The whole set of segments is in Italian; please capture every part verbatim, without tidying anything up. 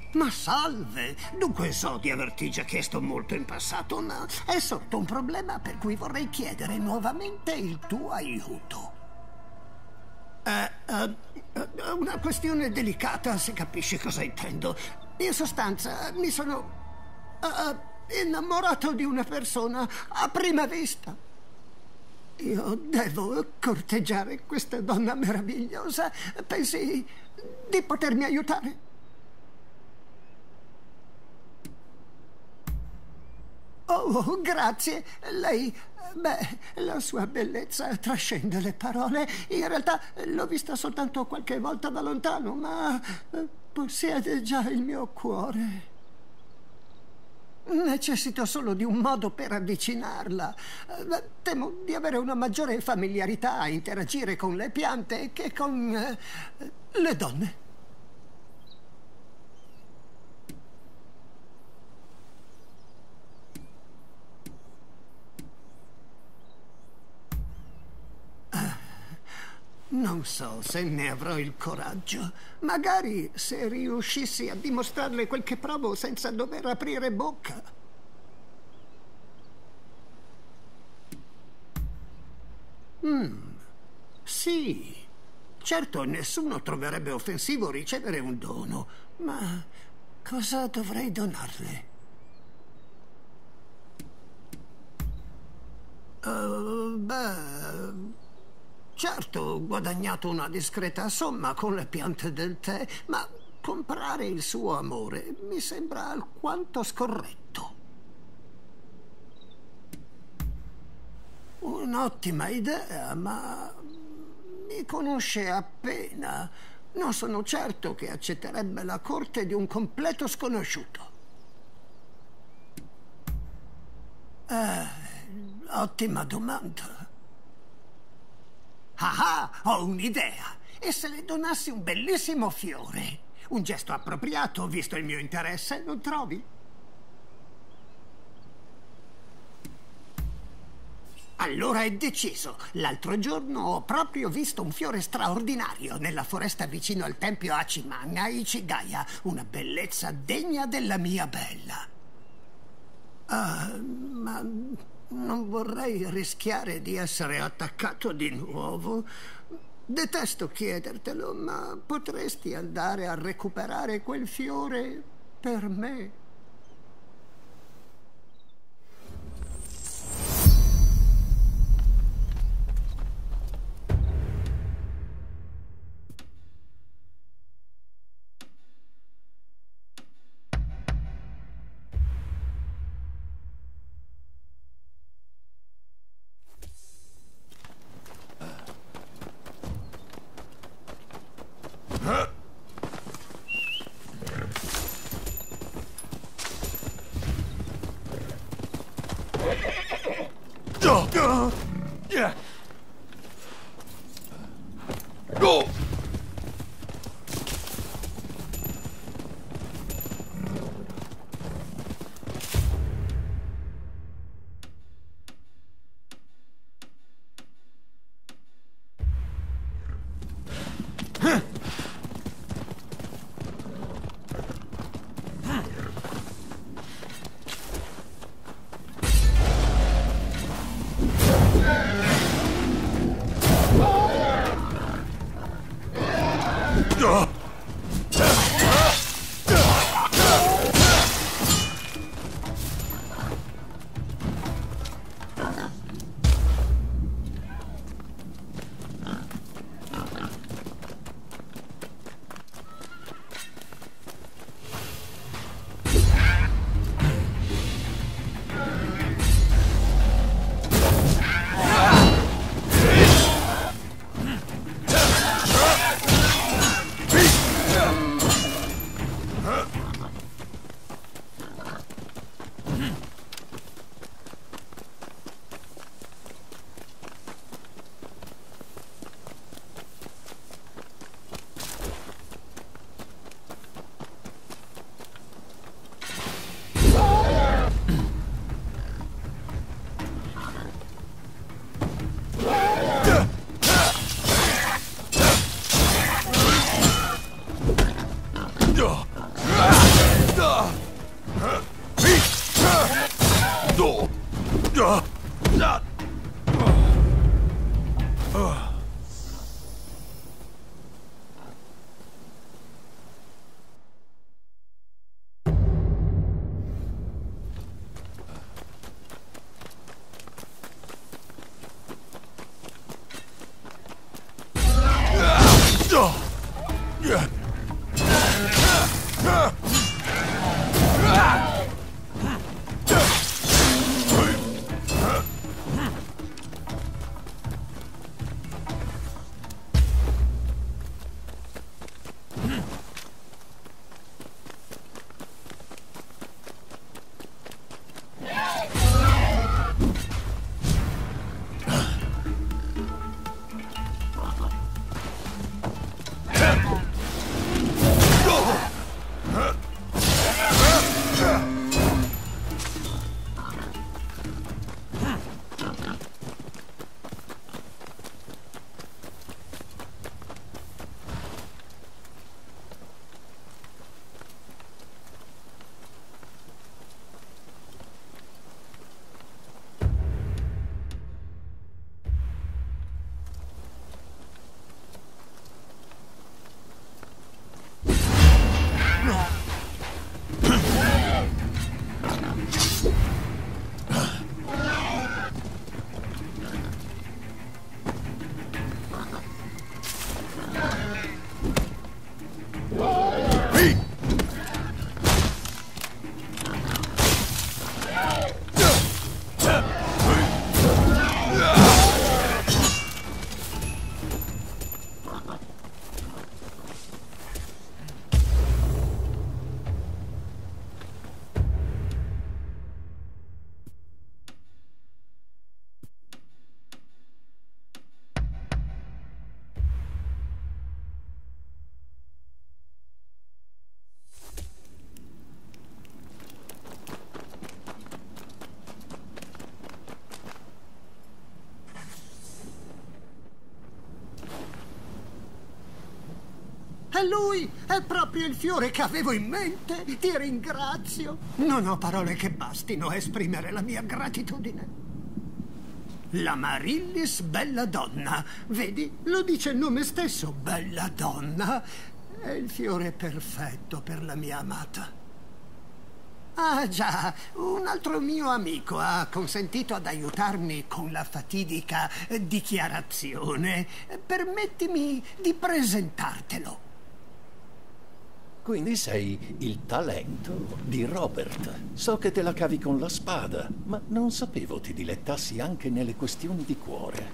Ma salve! Dunque so di averti già chiesto molto in passato, ma è sorto un problema per cui vorrei chiedere nuovamente il tuo aiuto. È uh, uh, una questione delicata, se capisci cosa intendo. In sostanza, mi sono uh, innamorato di una persona a prima vista. Io devo corteggiare questa donna meravigliosa. Pensi di potermi aiutare? Oh, grazie. Lei, beh, la sua bellezza trascende le parole. In realtà l'ho vista soltanto qualche volta da lontano, ma possiede già il mio cuore. Necessito solo di un modo per avvicinarla. Temo di avere una maggiore familiarità a interagire con le piante che con eh, le donne. Non so se ne avrò il coraggio. Magari se riuscissi a dimostrarle quel che provo senza dover aprire bocca. Mm, sì. Certo, nessuno troverebbe offensivo ricevere un dono, ma cosa dovrei donarle? Uh, beh... Certo, ho guadagnato una discreta somma con le piante del tè, ma comprare il suo amore mi sembra alquanto scorretto. Un'ottima idea, ma mi conosce appena. Non sono certo che accetterebbe la corte di un completo sconosciuto. Eh, ottima domanda. Ah, ah, ho un'idea. E se le donassi un bellissimo fiore? Un gesto appropriato, visto il mio interesse, non trovi? Allora è deciso. L'altro giorno ho proprio visto un fiore straordinario nella foresta vicino al tempio Hachiman a Ichigaya. Una bellezza degna della mia bella. Ah, ma... non vorrei rischiare di essere attaccato di nuovo. Detesto chiedertelo, ma potresti andare a recuperare quel fiore per me? Peace! È lui! È proprio il fiore che avevo in mente! Ti ringrazio! Non ho parole che bastino a esprimere la mia gratitudine. L'Amaryllis Belladonna. Vedi? Lo dice il nome stesso, Belladonna. È il fiore perfetto per la mia amata. Ah già, un altro mio amico ha consentito ad aiutarmi con la fatidica dichiarazione. Permettimi di presentartelo. Quindi sei il talento di Robert. So che te la cavi con la spada, ma non sapevo ti dilettassi anche nelle questioni di cuore.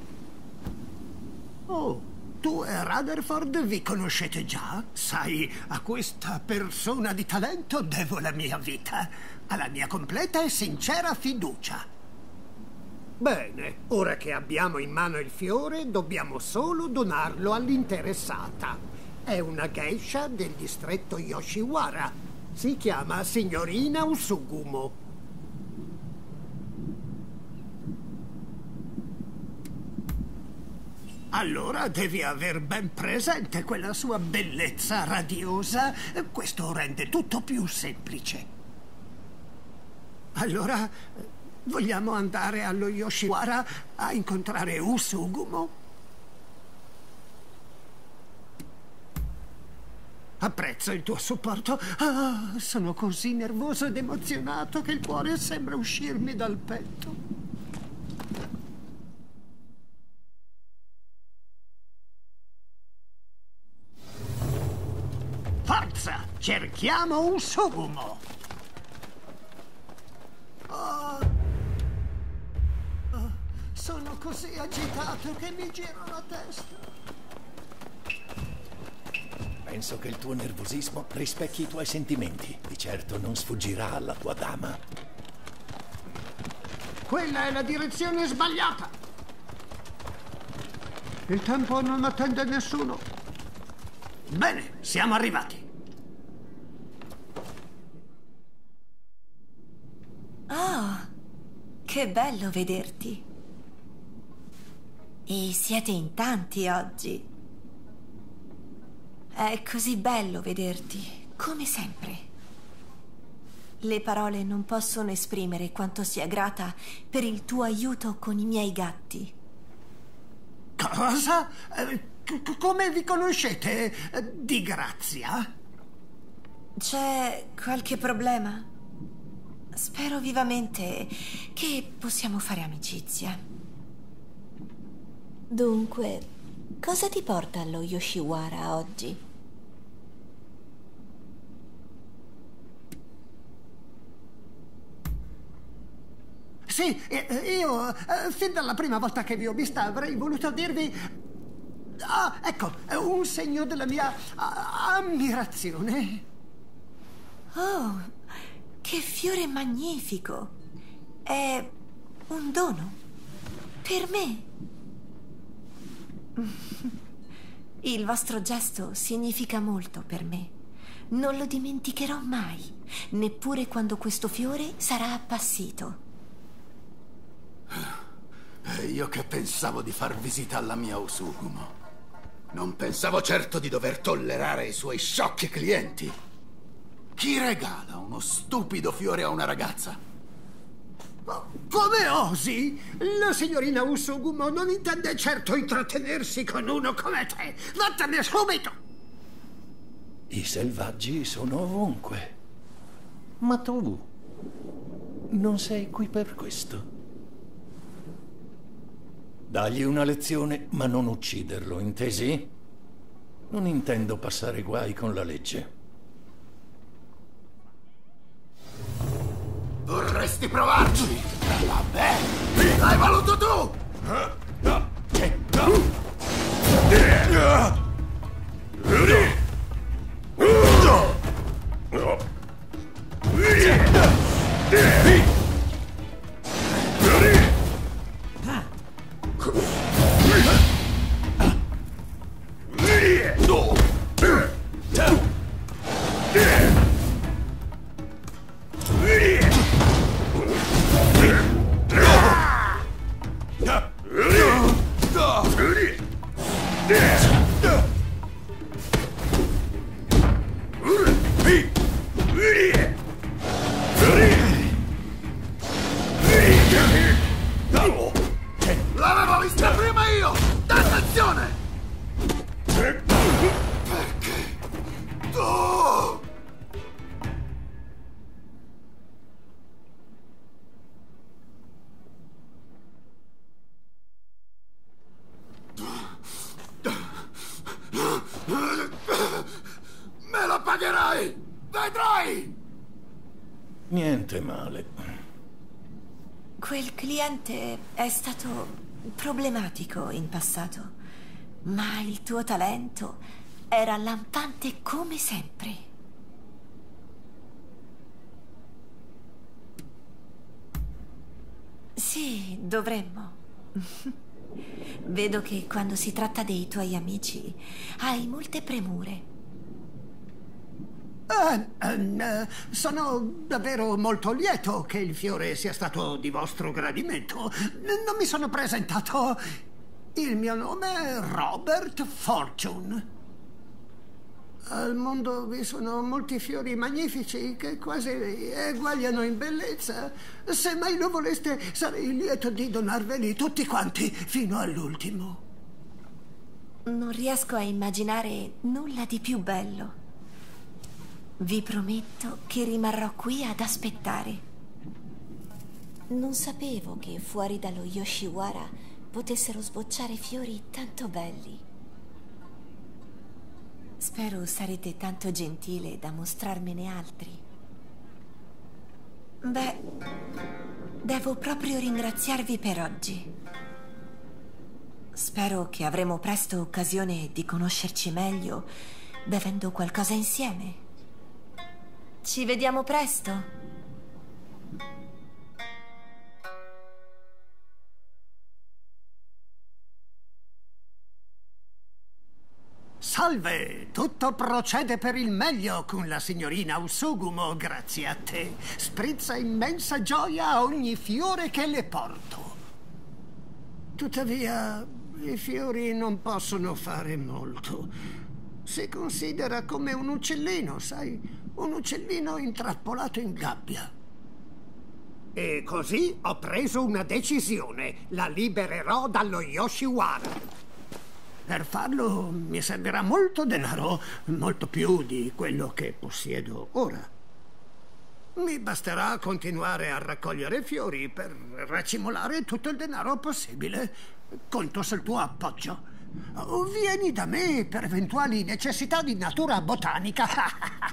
Oh, tu e Rutherford vi conoscete già? Sai, a questa persona di talento devo la mia vita, alla mia completa e sincera fiducia. Bene, ora che abbiamo in mano il fiore, dobbiamo solo donarlo all'interessata. È una geisha del distretto Yoshiwara. Si chiama signorina Usugumo. Allora devi aver ben presente quella sua bellezza radiosa. Questo rende tutto più semplice. Allora, vogliamo andare allo Yoshiwara a incontrare Usugumo? Apprezzo il tuo supporto. Ah, sono così nervoso ed emozionato che il cuore sembra uscirmi dal petto. Forza! Cerchiamo Usugumo! Oh, oh, sono così agitato che mi giro la testa. Penso che il tuo nervosismo rispecchi i tuoi sentimenti. Di certo non sfuggirà alla tua dama. Quella è la direzione sbagliata. Il tempo non attende nessuno. Bene, siamo arrivati. Oh, che bello vederti. E siete in tanti oggi. È così bello vederti, come sempre. Le parole non possono esprimere quanto sia grata per il tuo aiuto con i miei gatti. Cosa? Eh, c- come vi conoscete? Eh, di grazia? C'è qualche problema? Spero vivamente che possiamo fare amicizia. Dunque, cosa ti porta allo Yoshiwara oggi? sì, io, eh, fin dalla prima volta che vi ho vista, avrei voluto dirvi... Ah, ecco, un segno della mia uh, ammirazione. Oh, che fiore magnifico! È un dono per me. Il vostro gesto significa molto per me. Non lo dimenticherò mai, neppure quando questo fiore sarà appassito. E io che pensavo di far visita alla mia Usugumo. Non pensavo certo di dover tollerare i suoi sciocchi clienti. Chi regala uno stupido fiore a una ragazza? Come osi? La signorina Usugumo non intende certo intrattenersi con uno come te. Vattene subito! I selvaggi sono ovunque. Ma tu non sei qui per questo. Dagli una lezione, ma non ucciderlo, intesi? Non intendo passare guai con la legge. Vorresti provarci? Vabbè, l'hai voluto tu! L'avevo vista prima io! Dannazione! Perché? Tu! Me lo pagherai! Vedrai! Niente male. Quel cliente è stato problematico in passato, ma il tuo talento era lampante come sempre. Sì, dovremmo. Vedo che quando si tratta dei tuoi amici hai molte premure. Uh, uh, sono davvero molto lieto che il fiore sia stato di vostro gradimento. Non mi sono presentato. Il mio nome è Robert Fortune. Al mondo vi sono molti fiori magnifici che quasi eguagliano in bellezza. Se mai lo voleste, sarei lieto di donarveli tutti quanti fino all'ultimo. Non riesco a immaginare nulla di più bello. Vi prometto che rimarrò qui ad aspettare. Non sapevo che fuori dallo Yoshiwara potessero sbocciare fiori tanto belli. Spero sarete tanto gentile da mostrarmene altri. Beh, devo proprio ringraziarvi per oggi. Spero che avremo presto occasione di conoscerci meglio bevendo qualcosa insieme. Ci vediamo presto. Salve! Tutto procede per il meglio con la signorina Usugumo, grazie a te. Sprizza immensa gioia a ogni fiore che le porto. Tuttavia, i fiori non possono fare molto. Si considera come un uccellino, sai? Un uccellino intrappolato in gabbia. E così ho preso una decisione. La libererò dallo Yoshiwara. Per farlo mi servirà molto denaro, molto più di quello che possiedo ora. Mi basterà continuare a raccogliere fiori per racimolare tutto il denaro possibile. Conto sul tuo appoggio. Vieni da me per eventuali necessità di natura botanica.